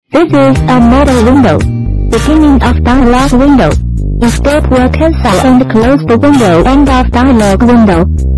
This is a modal window. Beginning of dialog window. Escape will cancel and close the window. End of dialog window.